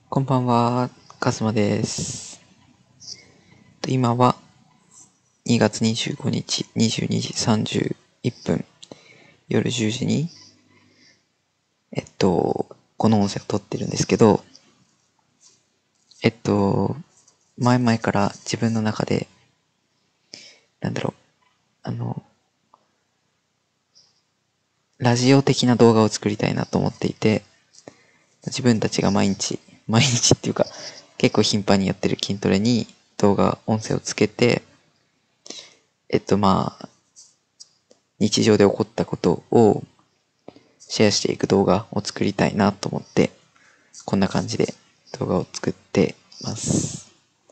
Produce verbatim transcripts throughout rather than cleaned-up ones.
こんばんは、カズマです。今はにがつにじゅうごにちにじゅうにじさんじゅういっぷん、夜じゅうじに、えっと、この音声を撮ってるんですけど、えっと、前々から自分の中で、なんだろう、あの、ラジオ的な動画を作りたいなと思っていて、自分たちが毎日、毎日っていうか、結構頻繁にやってる筋トレに動画、音声をつけて、えっとまあ、日常で起こったことをシェアしていく動画を作りたいなと思って、こんな感じで動画を作ってます。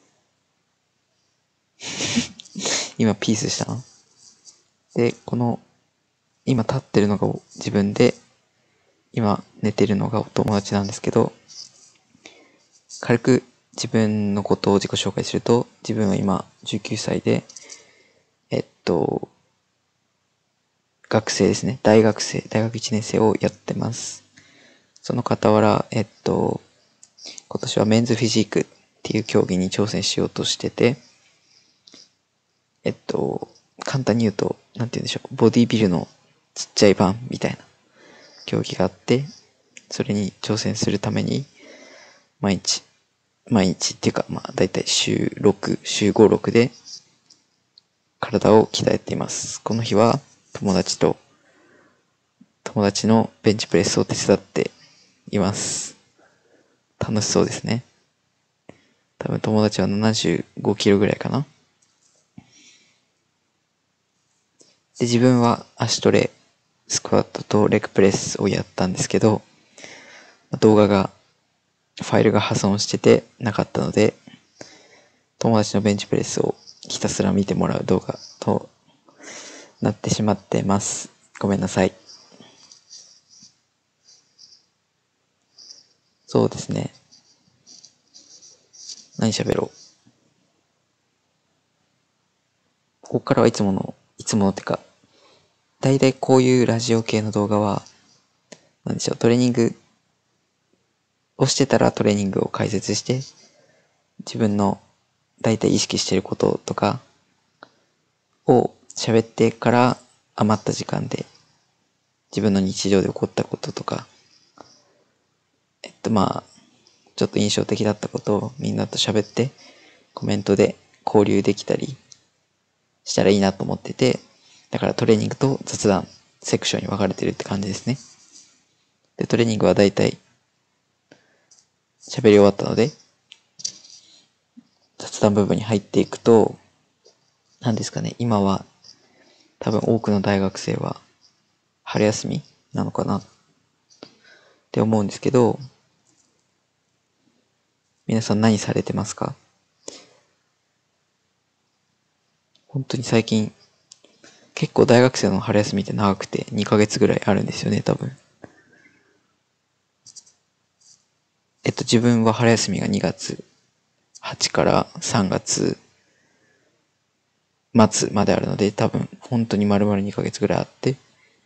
今ピースしたので、この、今立ってるのが自分で、今寝てるのがお友達なんですけど、軽く自分のことを自己紹介すると、自分は今じゅうきゅうさいで、えっと、学生ですね。大学生、大学いちねん生をやってます。その傍ら、えっと、今年はメンズフィジークっていう競技に挑戦しようとしてて、えっと、簡単に言うと、なんて言うんでしょう、ボディビルのちっちゃい版みたいな競技があって、それに挑戦するために、毎日、毎日っていうか、まあ、だいたい週ろく、週ご、ろくで、体を鍛えています。この日は、友達と、友達のベンチプレスを手伝っています。楽しそうですね。多分友達はななじゅうごキロぐらいかな。で、自分は足トレ、スクワットとレッグプレスをやったんですけど、動画が、ファイルが破損しててなかったので、友達のベンチプレスをひたすら見てもらう動画となってしまってます。ごめんなさい。そうですね。何喋ろう。ここからはいつもの、いつものってか、だいたいこういうラジオ系の動画は、なんでしょう、トレーニングをしてたらトレーニングを解説して、自分のだいたい意識していることとかを喋ってから余った時間で自分の日常で起こったこととか、えっとまあ、ちょっと印象的だったことをみんなと喋ってコメントで交流できたりしたらいいなと思ってて、だからトレーニングと雑談セクションに分かれてるって感じですね。で、トレーニングはだいたい喋り終わったので、雑談部分に入っていくと、何ですかね、今は多分多くの大学生は春休みなのかなって思うんですけど、皆さん何されてますか？本当に最近、結構大学生の春休みって長くてにかげつぐらいあるんですよね、多分。えっと、自分は春休みがにがつはちからさんがつ末まであるので、多分、本当に丸々にかげつぐらいあって、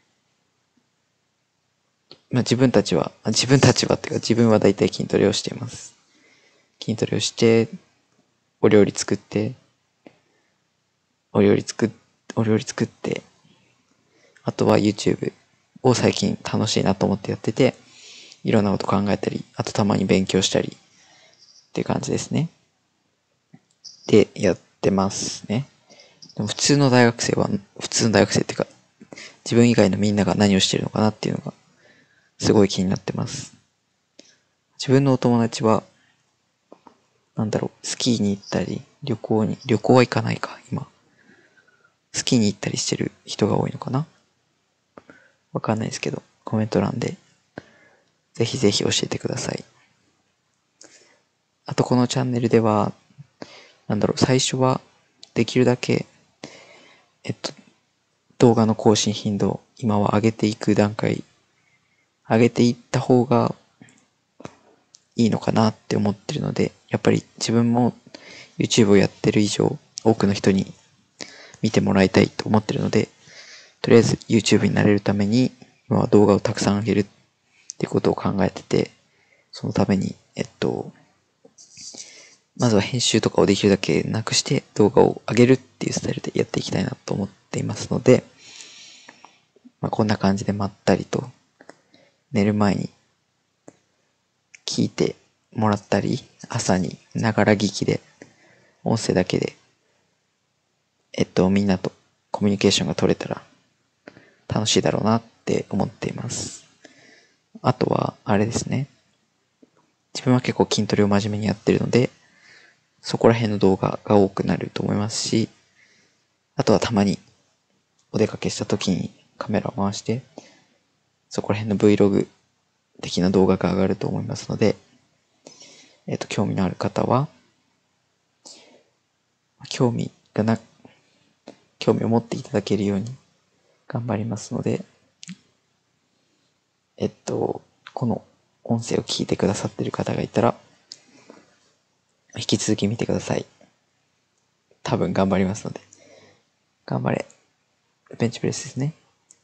まあ自分たちは、自分たちはっていうか自分は大体筋トレをしています。筋トレをして、お料理作って、お料理作っ、お料理作って、あとは YouTube を最近楽しいなと思ってやってて、いろんなこと考えたり、あとたまに勉強したりっていう感じですね。で、やってますね。でも普通の大学生は、普通の大学生っていうか、自分以外のみんなが何をしてるのかなっていうのが、すごい気になってます。自分のお友達は、なんだろう、スキーに行ったり、旅行に、旅行は行かないか、今。スキーに行ったりしてる人が多いのかな？わかんないですけど、コメント欄で、ぜひぜひ教えてください。あとこのチャンネルでは、なんだろう、最初は、できるだけ、えっと、動画の更新頻度、今は上げていく段階、上げていった方がいいのかなって思ってるので、やっぱり自分も YouTube をやってる以上、多くの人に見てもらいたいと思ってるので、とりあえず YouTube になれるために、今は動画をたくさん上げるっていうことを考えてて、そのために、えっと、 まずは編集とかをできるだけなくして動画を上げるっていうスタイルでやっていきたいなと思っていますので、まあ、こんな感じでまったりと寝る前に聞いてもらったり、朝にながら聞きで音声だけで、えっと、みんなとコミュニケーションが取れたら楽しいだろうなって思っています。あとは、あれですね。自分は結構筋トレを真面目にやってるので、そこら辺の動画が多くなると思いますし、あとはたまにお出かけした時にカメラを回して、そこら辺の Vlog 的な動画が上がると思いますので、えっと、興味のある方は、興味がな、興味を持っていただけるように頑張りますので、えっと、この音声を聞いてくださっている方がいたら、引き続き見てください。多分頑張りますので。頑張れ。ベンチプレスですね。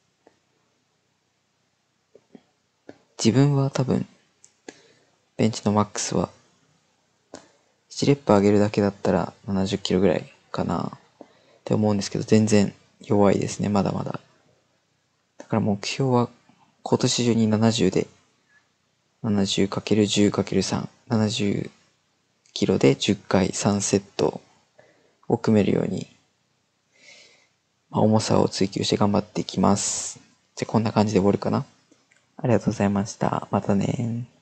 自分は多分、ベンチのマックスは、ななレップ上げるだけだったらななじゅっキロぐらいかなって思うんですけど、全然弱いですね、まだまだ。だから目標は今年中にななじゅうで、ななじゅうかけるじゅうかけるさん、ななじゅうキロでじゅっかいさんセットを組めるように、まあ、重さを追求して頑張っていきます。じゃあこんな感じで終わるかな。ありがとうございました。またね。